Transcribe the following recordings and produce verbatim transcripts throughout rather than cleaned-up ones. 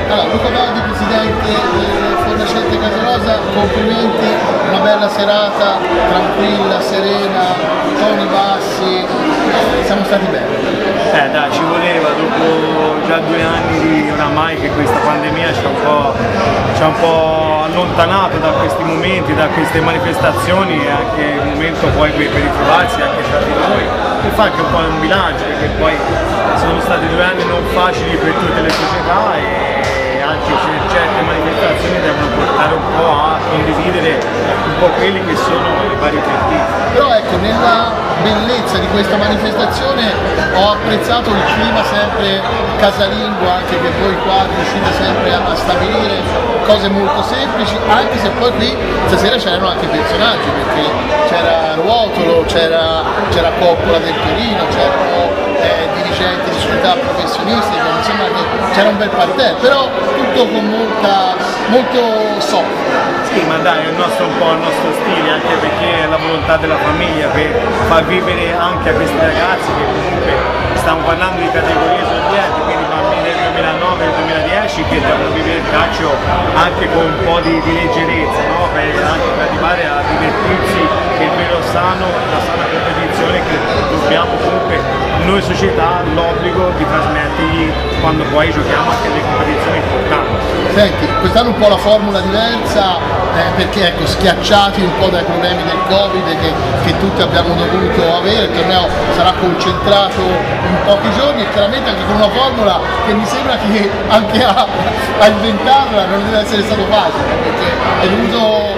Allora, Luca Baldi, presidente del Fornaciente Casarosa, complimenti, una bella serata, tranquilla, serena, toni bassi, siamo stati belli. Eh dai, ci voleva, dopo già due anni di oramai che questa pandemia ci ha un po', ci ha un po' allontanato da questi momenti, da queste manifestazioni, e anche il momento poi per ritrovarsi anche tra di noi, per fare anche un po' un bilancio, perché poi sono stati due anni non facili per tutte le società e anche certe manifestazioni devono portare un po' a condividere un po' quelli che sono i vari obiettivi. Però ecco, nella bellezza di questa manifestazione ho apprezzato il clima sempre casalingo, anche che voi qua riuscite sempre a stabilire cose molto semplici, anche se poi qui stasera c'erano anche personaggi, perché c'era Ruotolo, c'era Coppola del Torino, c'erano eh, dirigenti di società professionistiche, mi sembra che c'era un bel parterre, però tutto con molta, molto soft. Sì, ma dai, è il nostro, un po' il nostro stile, anche perché è la volontà della famiglia per far vivere anche a questi ragazzi che comunque stiamo parlando di categorie esordienti, quindi bambini del duemilanove e del duemiladieci che devono vivere il calcio anche con un po' di, di leggerezza, no? Per, anche per arrivare a divertirsi, che il vero sano, la sana competizione che dobbiamo comunque noi società l'obbligo di trasmettergli quando poi giochiamo anche le competizioni importanti. Senti, quest'anno un po' la formula diversa, eh, perché ecco, schiacciati un po' dai problemi del Covid che, che tutti abbiamo dovuto avere, il torneo sarà concentrato in pochi giorni e chiaramente anche con una formula che mi sembra che anche a, a inventarla non deve essere stato facile, perché è dovuto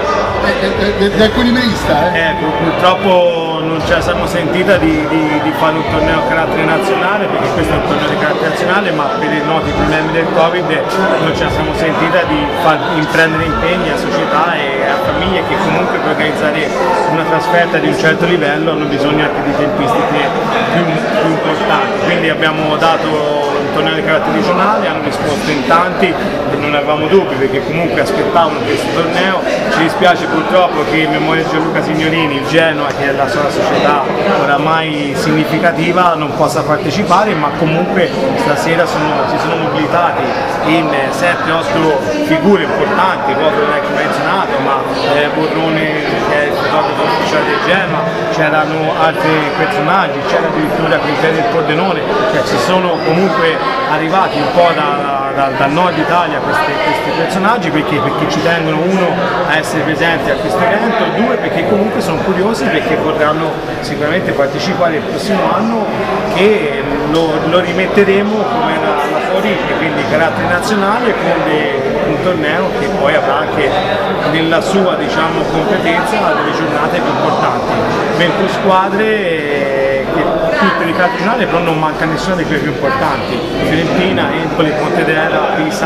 da equilibrista. Eh. Eh, purtroppo non ce la siamo sentita di, di, di fare un torneo a carattere nazionale, perché questo è un torneo di carattere nazionale, ma per i noti problemi del Covid non ce la siamo sentita di far imprendere impegni a società e a famiglie che comunque per organizzare una trasferta di un certo livello hanno bisogno anche di tempistiche più, più importanti. Quindi abbiamo dato un torneo di carattere regionale, hanno risposto in tanti e non avevamo dubbi perché comunque aspettavano questo torneo. Ci dispiace purtroppo che in memoria di Gianluca Signorini il Genoa, che è la sua società oramai significativa, non possa partecipare, ma comunque stasera sono, si sono mobilitati in sette otto figure importanti, proprio non è menzionato, ma eh, Borrone che è il fotografo ufficiale del Genoa, c'erano altri personaggi, c'era addirittura Quintero del Pordenone, cioè ci sono comunque arrivati un po' da Da, dal nord Italia questi, questi personaggi perché, perché ci tengono, uno, a essere presenti a questo evento, due, perché comunque sono curiosi perché vorranno sicuramente partecipare il prossimo anno, che lo, lo rimetteremo come la, la Forite, quindi carattere nazionale, con de, un torneo che poi avrà anche nella sua, diciamo, competenza delle giornate più importanti. venti squadre tutte di carattere regionale, però non manca nessuna di quelle più importanti: Fiorentina, Empoli, Pontedera, Pisa,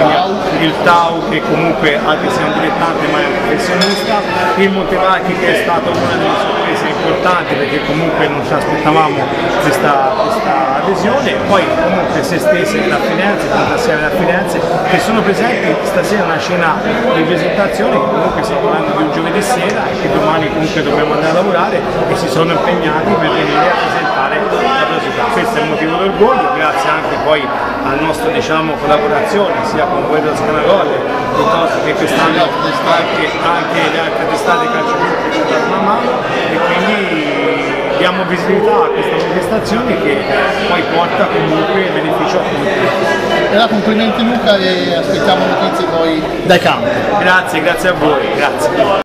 il Tau che comunque anche se è un dilettante ma è un professionista, il Montevacchi che è stato una delle sorprese importanti perché comunque non ci aspettavamo questa, questa adesione, poi comunque se stesse da Firenze, Fantasia da Firenze, che sono presenti stasera una scena di presentazione che comunque stiamo parlando di un giovedì sera e che domani comunque dobbiamo andare a lavorare e si sono impegnati per venire a presentare la società. Questo è un motivo d'orgoglio, grazie anche poi alla nostra, diciamo, collaborazione sia con voi dello Scanagolle piuttosto che quest'anno anche, anche le altre testate calciatori che ci danno una mano, e quindi diamo visibilità a questa manifestazione che poi porta comunque beneficio a tutti. E allora complimenti Luca e aspettiamo notizie poi dai campi. Grazie, grazie a voi, grazie.